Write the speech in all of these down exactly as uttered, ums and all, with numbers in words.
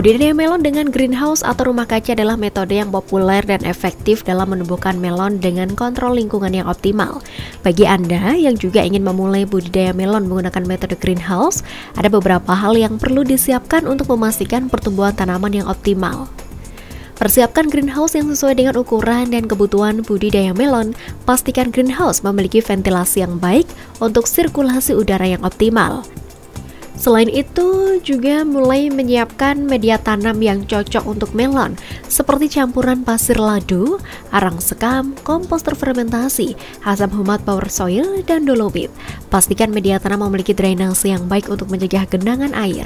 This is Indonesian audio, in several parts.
Budidaya melon dengan greenhouse atau rumah kaca adalah metode yang populer dan efektif dalam menumbuhkan melon dengan kontrol lingkungan yang optimal. Bagi Anda yang juga ingin memulai budidaya melon menggunakan metode greenhouse, ada beberapa hal yang perlu disiapkan untuk memastikan pertumbuhan tanaman yang optimal. Persiapkan greenhouse yang sesuai dengan ukuran dan kebutuhan budidaya melon. Pastikan greenhouse memiliki ventilasi yang baik untuk sirkulasi udara yang optimal. Selain itu, juga mulai menyiapkan media tanam yang cocok untuk melon, seperti campuran pasir ladu, arang sekam, kompos terfermentasi, asam humat power soil, dan dolomit. Pastikan media tanam memiliki drainase yang baik untuk mencegah genangan air.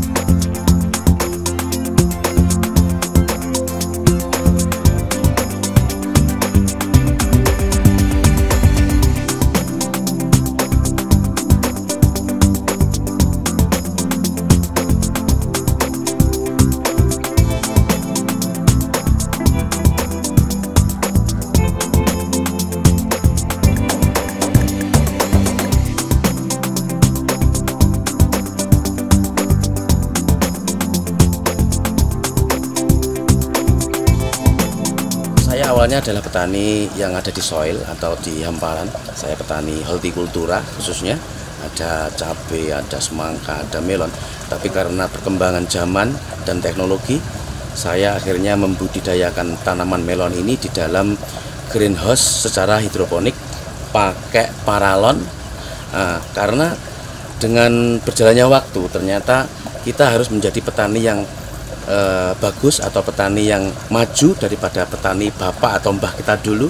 Saya awalnya adalah petani yang ada di soil atau di hamparan. Saya petani hortikultura khususnya, ada cabai, ada semangka, ada melon. Tapi karena perkembangan zaman dan teknologi, saya akhirnya membudidayakan tanaman melon ini di dalam greenhouse secara hidroponik pakai paralon. Nah, karena dengan berjalannya waktu ternyata kita harus menjadi petani yang Eh, bagus atau petani yang maju daripada petani bapak atau mbah kita dulu.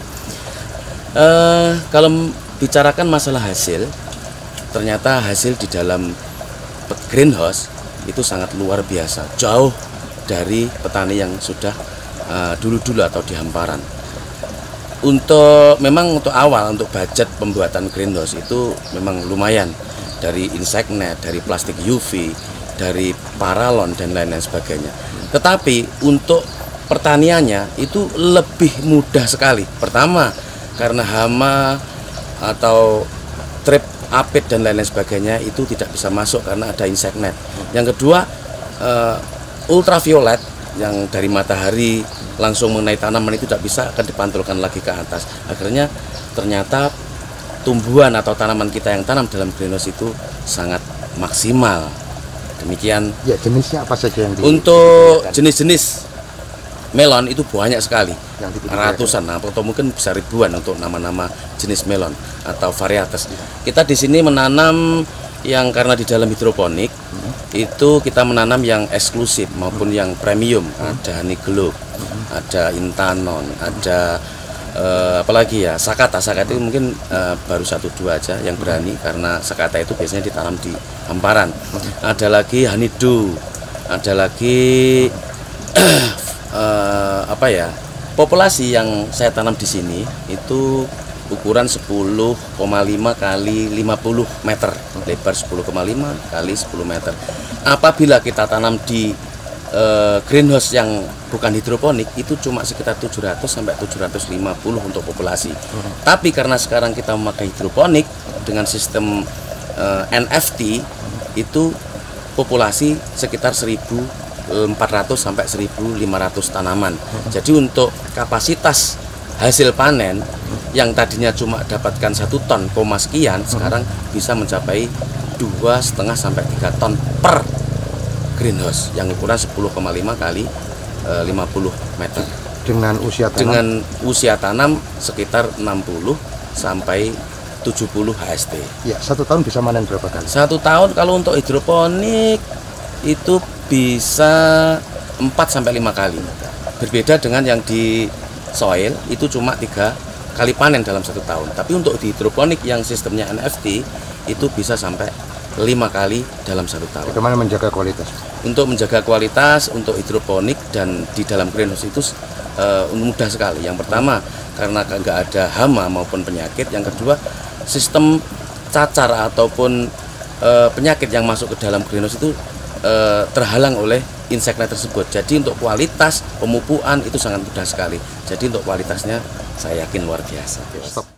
Eh, kalau bicarakan masalah hasil, ternyata hasil di dalam greenhouse itu sangat luar biasa, jauh dari petani yang sudah eh, dulu-dulu atau di hamparan. Untuk memang untuk awal untuk budget pembuatan greenhouse itu memang lumayan, dari insect net, dari plastik U V, dari paralon dan lain-lain sebagainya. Tetapi untuk pertaniannya itu lebih mudah sekali. Pertama, karena hama atau trip apit dan lain-lain sebagainya itu tidak bisa masuk karena ada insect net. Yang kedua, uh, ultraviolet yang dari matahari langsung mengenai tanaman itu tidak bisa akan dipantulkan lagi ke atas. Akhirnya ternyata tumbuhan atau tanaman kita yang tanam dalam greenhouse itu sangat maksimal. Demikian. Ya, jenisnya apa saja yang di, untuk jenis-jenis melon itu banyak sekali, yang ratusan, nah, atau mungkin bisa ribuan untuk nama-nama jenis melon atau varietas. Kita di sini menanam yang karena di dalam hidroponik hmm. itu kita menanam yang eksklusif maupun hmm. yang premium. Hmm. Ada honey globe, hmm. ada intanon, ada Uh, apalagi ya sakata sakata itu mungkin uh, baru satu dua aja yang berani, karena sakata itu biasanya ditanam di hamparan. Ada lagi honeydew, ada lagi uh, apa ya, populasi yang saya tanam di sini itu ukuran sepuluh koma lima kali lima puluh meter, lebar sepuluh koma lima kali sepuluh meter. Apabila kita tanam di Uh, greenhouse yang bukan hidroponik itu cuma sekitar tujuh ratus sampai tujuh ratus lima puluh untuk populasi. Hmm. Tapi karena sekarang kita memakai hidroponik dengan sistem uh, N F T itu populasi sekitar seribu empat ratus sampai seribu lima ratus tanaman. Hmm. Jadi untuk kapasitas hasil panen yang tadinya cuma dapatkan satu ton koma sekian, hmm. sekarang bisa mencapai dua setengah sampai tiga ton per greenhouse yang ukuran sepuluh koma lima kali lima puluh meter. Dengan usia tanam? Dengan usia tanam sekitar enam puluh sampai tujuh puluh H S T. Ya, satu tahun bisa manen berapa kali? Satu tahun kalau untuk hidroponik itu bisa empat sampai lima kali. Berbeda dengan yang di soil itu cuma tiga kali panen dalam satu tahun. Tapi untuk di hidroponik yang sistemnya N F T itu bisa sampai lima kali dalam satu tahun. Bagaimana menjaga kualitas? Untuk menjaga kualitas untuk hidroponik dan di dalam greenhouse itu uh, mudah sekali. Yang pertama karena nggak ada hama maupun penyakit. Yang kedua sistem cacar ataupun uh, penyakit yang masuk ke dalam greenhouse itu uh, terhalang oleh inseknya tersebut. Jadi untuk kualitas pemupukan itu sangat mudah sekali. Jadi untuk kualitasnya saya yakin luar biasa. Stop.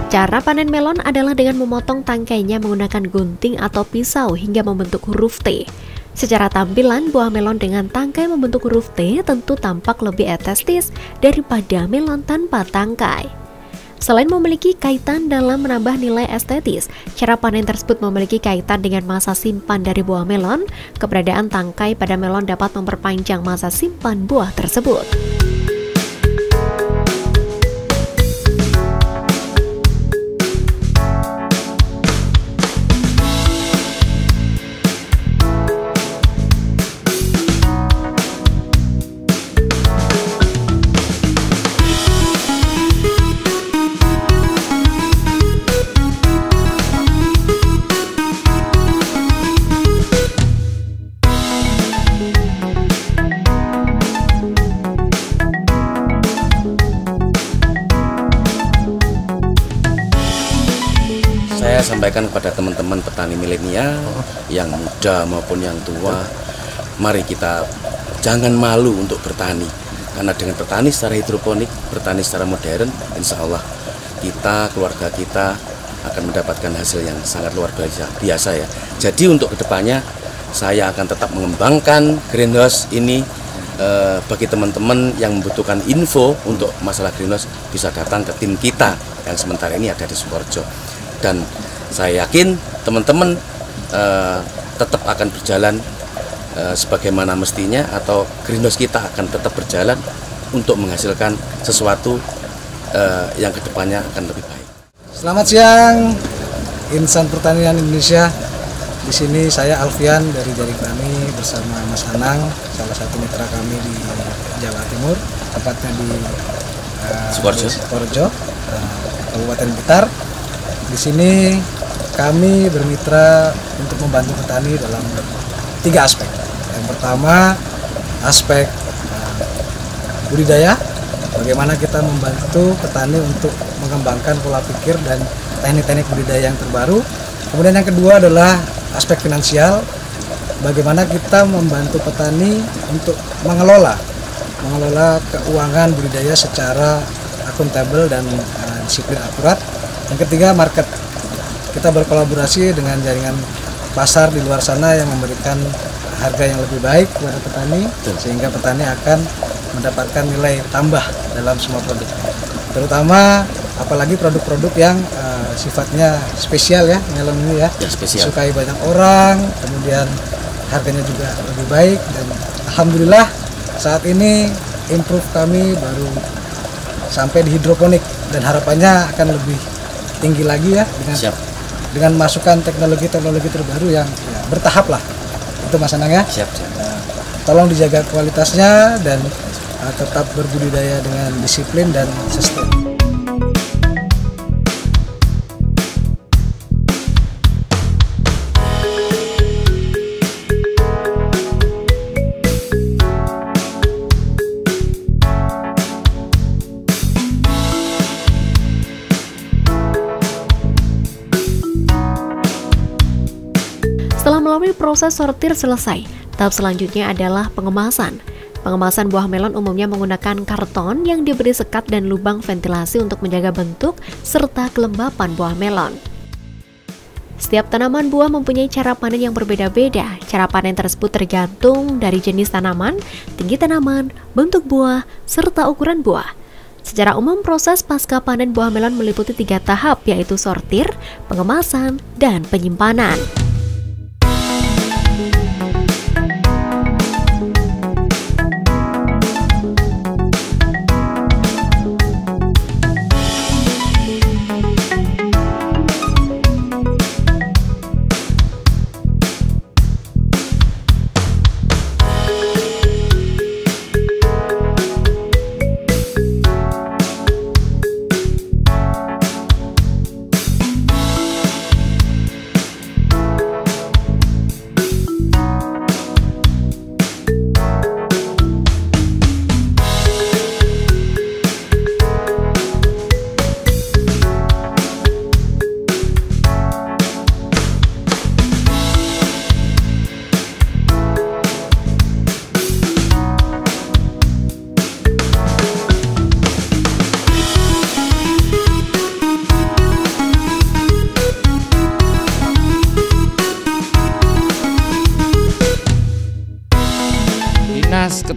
Cara panen melon adalah dengan memotong tangkainya menggunakan gunting atau pisau hingga membentuk huruf T. Secara tampilan, buah melon dengan tangkai membentuk huruf T tentu tampak lebih estetis daripada melon tanpa tangkai. Selain memiliki kaitan dalam menambah nilai estetis, cara panen tersebut memiliki kaitan dengan masa simpan dari buah melon. Keberadaan tangkai pada melon dapat memperpanjang masa simpan buah tersebut. Saya sampaikan kepada teman-teman petani milenial yang muda maupun yang tua, mari kita jangan malu untuk bertani. Karena dengan bertani secara hidroponik, bertani secara modern, insya Allah kita, keluarga kita akan mendapatkan hasil yang sangat luar biasa, biasa ya. Jadi untuk kedepannya saya akan tetap mengembangkan greenhouse ini. Eh, bagi teman-teman yang membutuhkan info untuk masalah greenhouse bisa datang ke tim kita yang sementara ini ada di Sukoharjo. Dan saya yakin teman-teman uh, tetap akan berjalan uh, sebagaimana mestinya, atau greenhouse kita akan tetap berjalan untuk menghasilkan sesuatu uh, yang kedepannya akan lebih baik. Selamat siang, Insan Pertanian Indonesia. Di sini saya Alfian dari Jaring Tani bersama Mas Anang, salah satu mitra kami di Jawa Timur, tepatnya di uh, Sukoharjo, Sukoharjo uh, Kabupaten Blitar. Di sini kami bermitra untuk membantu petani dalam tiga aspek. Yang pertama, aspek uh, budidaya, bagaimana kita membantu petani untuk mengembangkan pola pikir dan teknik-teknik budidaya yang terbaru. Kemudian yang kedua adalah aspek finansial, bagaimana kita membantu petani untuk mengelola mengelola keuangan budidaya secara akuntabel dan uh, disiplin akurat. Yang ketiga, market. Kita berkolaborasi dengan jaringan pasar di luar sana yang memberikan harga yang lebih baik kepada petani, sehingga petani akan mendapatkan nilai tambah dalam semua produk. Terutama apalagi produk-produk yang uh, sifatnya spesial ya, melon ini ya, ya spesial. Disukai banyak orang, kemudian harganya juga lebih baik, dan alhamdulillah saat ini improve kami baru sampai di hidroponik dan harapannya akan lebih tinggi lagi ya dengan Siap. dengan masukan teknologi-teknologi terbaru yang ya, bertahap lah. Itu Mas Anang ya. Siap, siap. Nah, tolong dijaga kualitasnya dan uh, tetap berbudidaya dengan disiplin dan sustain. Setelah melalui proses sortir selesai, tahap selanjutnya adalah pengemasan. Pengemasan buah melon umumnya menggunakan karton yang diberi sekat dan lubang ventilasi untuk menjaga bentuk serta kelembapan buah melon. Setiap tanaman buah mempunyai cara panen yang berbeda-beda. Cara panen tersebut tergantung dari jenis tanaman, tinggi tanaman, bentuk buah, serta ukuran buah. Secara umum, proses pasca panen buah melon meliputi tiga tahap, yaitu sortir, pengemasan, dan penyimpanan.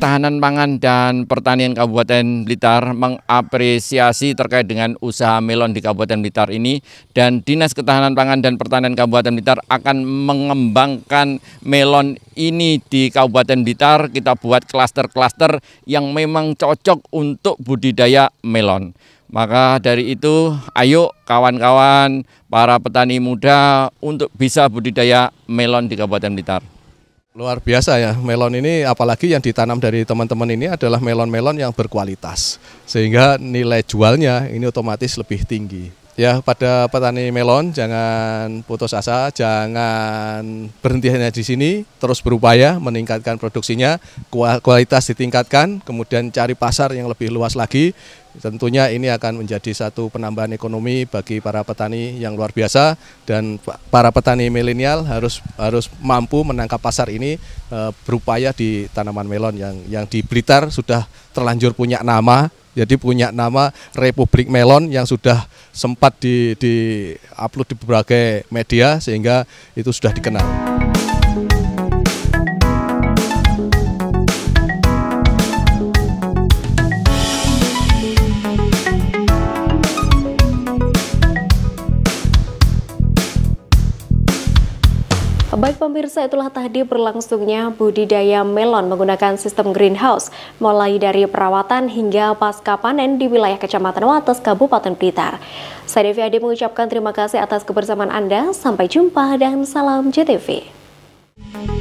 Ketahanan Pangan dan Pertanian Kabupaten Blitar mengapresiasi terkait dengan usaha melon di Kabupaten Blitar ini, dan Dinas Ketahanan Pangan dan Pertanian Kabupaten Blitar akan mengembangkan melon ini di Kabupaten Blitar. Kita buat klaster-klaster yang memang cocok untuk budidaya melon. Maka dari itu, ayo kawan-kawan para petani muda untuk bisa budidaya melon di Kabupaten Blitar. Luar biasa ya, melon ini apalagi yang ditanam dari teman-teman ini adalah melon-melon yang berkualitas. Sehingga nilai jualnya ini otomatis lebih tinggi. Ya, pada petani melon jangan putus asa, jangan berhenti hanya di sini, terus berupaya meningkatkan produksinya, kualitas ditingkatkan, kemudian cari pasar yang lebih luas lagi. Tentunya ini akan menjadi satu penambahan ekonomi bagi para petani yang luar biasa, dan para petani milenial harus harus mampu menangkap pasar ini, e, berupaya di tanaman melon yang yang di Blitar sudah terlanjur punya nama, jadi punya nama Republik Melon yang sudah sempat di, di upload di berbagai media sehingga itu sudah dikenal. Baik pemirsa, itulah tadi berlangsungnya budidaya melon menggunakan sistem greenhouse, mulai dari perawatan hingga pasca panen di wilayah Kecamatan Wates, Kabupaten Blitar. Saya Devi Ade mengucapkan terima kasih atas kebersamaan Anda, sampai jumpa dan salam J T V.